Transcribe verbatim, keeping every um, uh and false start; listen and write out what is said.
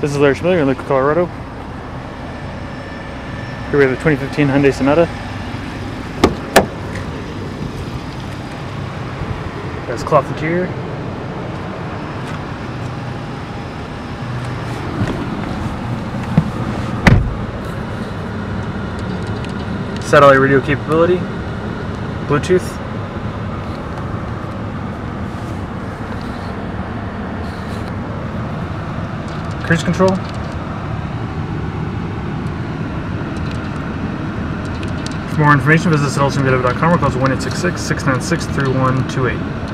This is L H M in Lakewood, Colorado. Here we have the twenty fifteen Hyundai Sonata. It has cloth interior. Satellite radio capability, Bluetooth. Cruise control. For more information, visit us at L H M dot com or call us one eight six six, six nine six, three one two eight.